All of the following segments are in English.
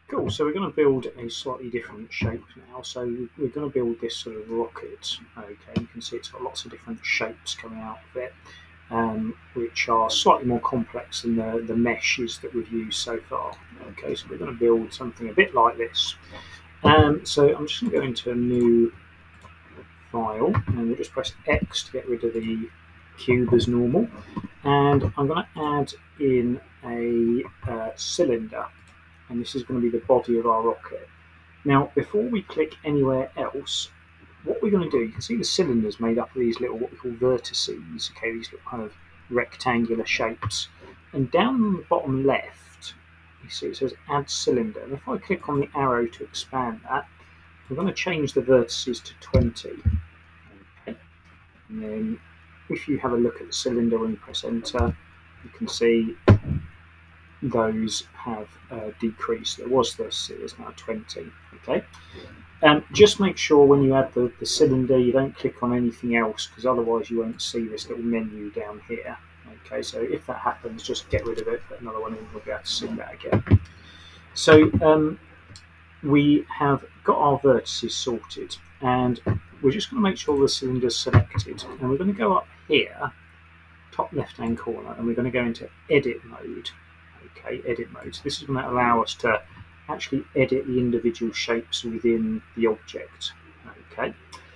Cool, so we're going to build a slightly different shape now. So we're going to build this sort of rocket. Okay, you can see it's got lots of different shapes coming out of it, which are slightly more complex than the meshes that we've used so far. Okay, so we're going to build something a bit like this. So I'm just going to go into a new file, and we'll just press X to get rid of the cube as normal. And I'm going to add in a cylinder. And this is going to be the body of our rocket. Now, before we click anywhere else, what we're going to do, you can see the cylinder's made up of these little, what we call vertices, okay, these little kind of rectangular shapes. And down on the bottom left, you see it says Add Cylinder. And if I click on the arrow to expand that, I'm going to change the vertices to 20. Okay. And then if you have a look at the cylinder when you press Enter, you can see those have decreased. There was 30, there's now 20. Okay. Just make sure when you add the cylinder you don't click on anything else, because otherwise you won't see this little menu down here. Okay, so if that happens, just get rid of it, put another one in, we'll be able to see that again. So we have got our vertices sorted, and we're just going to make sure the cylinder's selected, and we're going to go up here, top left hand corner, and we're going to go into edit mode. Okay, edit mode. So this is going to allow us to actually edit the individual shapes within the object. Okay,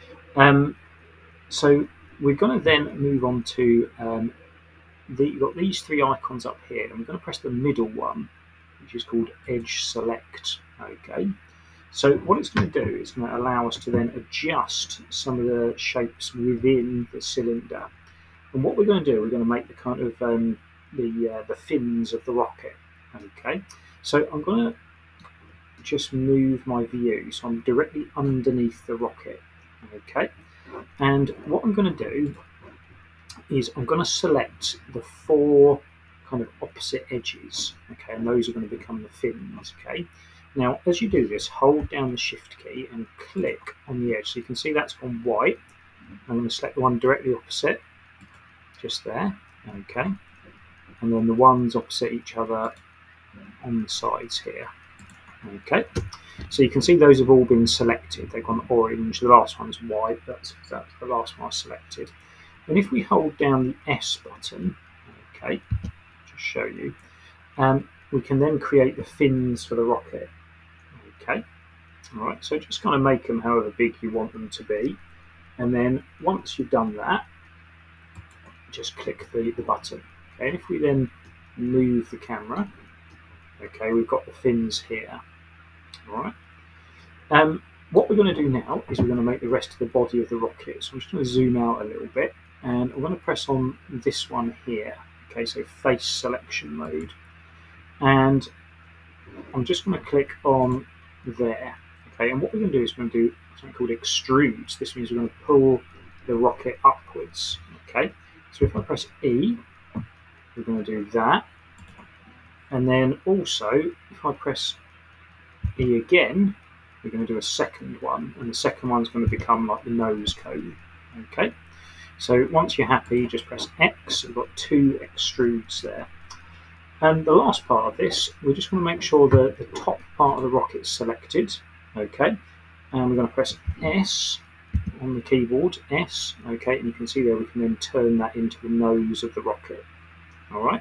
so we're going to then move on to you've got these three icons up here, and we're going to press the middle one, which is called Edge Select. Okay, so what it's going to do is going to allow us to then adjust some of the shapes within the cylinder. And what we're going to do, we're going to make the kind of the fins of the rocket. Okay, so I'm going to just move my view so I'm directly underneath the rocket. Okay, and what I'm going to do is I'm going to select the four kind of opposite edges. Okay, and those are going to become the fins. Okay, now as you do this, hold down the Shift key and click on the edge. So you can see that's gone white. I'm going to select the one directly opposite, just there. Okay, and then the ones opposite each other on the sides here. Okay, so you can see those have all been selected. They've gone orange. The last one's white. That's the last one I selected. And if we hold down the S button, okay, just show you, we can then create the fins for the rocket. Okay, all right. So just kind of make them however big you want them to be, and then once you've done that, just click the button. Okay, and if we then move the camera, okay, we've got the fins here. All right. What we're going to do now is we're going to make the rest of the body of the rocket. So I'm just going to zoom out a little bit, and I'm going to press on this one here. Okay, so face selection mode, and I'm just going to click on there. Okay, and what we're going to do is we're going to do something called extrudes. This means we're going to pull the rocket upwards. Okay, so if I press E, we're going to do that, and then also if I press E again, we're going to do a second one, and the second one's going to become like the nose cone. Okay, so once you're happy, just press X. We've got two extrudes there. And the last part of this, we just want to make sure that the top part of the rocket is selected. Okay, and we're going to press S on the keyboard, S. Okay, and you can see there we can then turn that into the nose of the rocket. All right.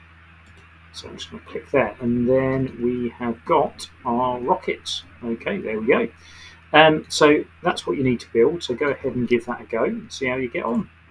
So I'm just going to click there, and then we have got our rocket. Okay, there we go. So that's what you need to build. So go ahead and give that a go and see how you get on.